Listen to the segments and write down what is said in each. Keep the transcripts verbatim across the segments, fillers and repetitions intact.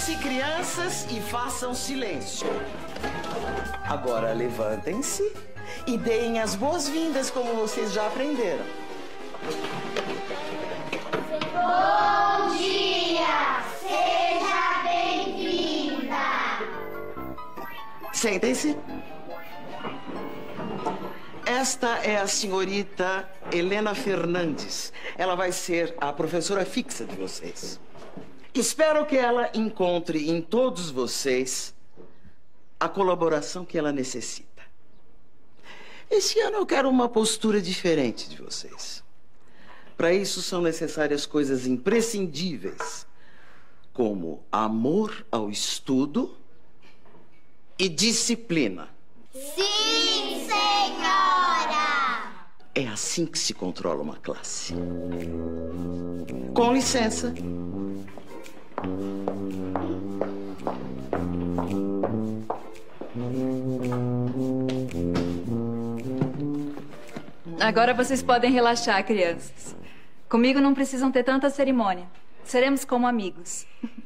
Sentem-se, crianças, e façam silêncio. Agora levantem-se e deem as boas-vindas, como vocês já aprenderam. Bom dia! Seja bem-vinda! Sentem-se. Esta é a senhorita Helena Fernandes. Ela vai ser a professora fixa de vocês. Espero que ela encontre em todos vocês a colaboração que ela necessita. Esse ano eu quero uma postura diferente de vocês. Para isso são necessárias coisas imprescindíveis, como amor ao estudo e disciplina. Sim, senhora! É assim que se controla uma classe. Com licença. Agora vocês podem relaxar, crianças. Comigo não precisam ter tanta cerimônia. Seremos como amigos.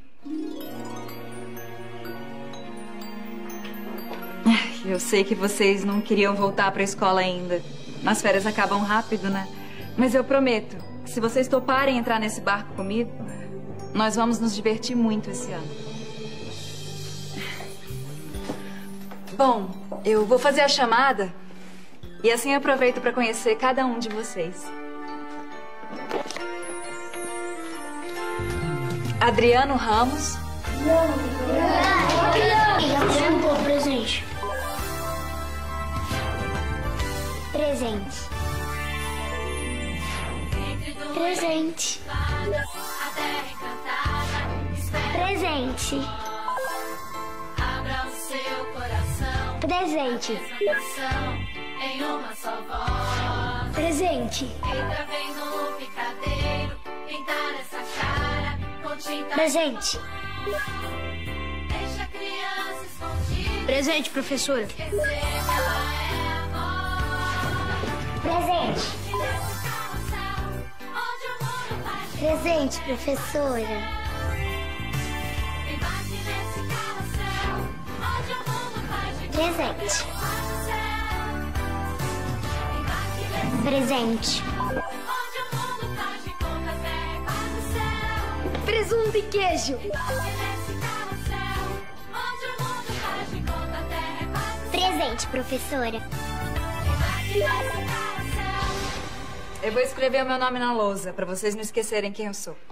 Eu sei que vocês não queriam voltar para a escola ainda. As férias acabam rápido, né? Mas eu prometo, se vocês toparem entrar nesse barco comigo, nós vamos nos divertir muito esse ano. Bom, eu vou fazer a chamada e assim aproveito para conhecer cada um de vocês. Adriano Ramos. Adriano, presente. Presente. Presente. Presente. Abra o seu coração. Presente. Em uma só voz. Presente. Entra bem no picadeiro, pintar essa cara com tinta. Presente. Deixa a criança escondida. Presente, professora. Esquecer que ela é amor. Presente. E nesse carrossel, onde o mundo vai girar. Presente, professora. Embarque nesse carrossel, onde o mundo vai girar. Presente. Embarque nesse Presente. onde o mundo tá de conta até quase céu. Presunto e queijo. Embarque nesse carrossel, onde o mundo tá de conta até quase céu. Presente, professora. Embarque nesse carrossel. Eu vou escrever o meu nome na lousa, para vocês não esquecerem quem eu sou.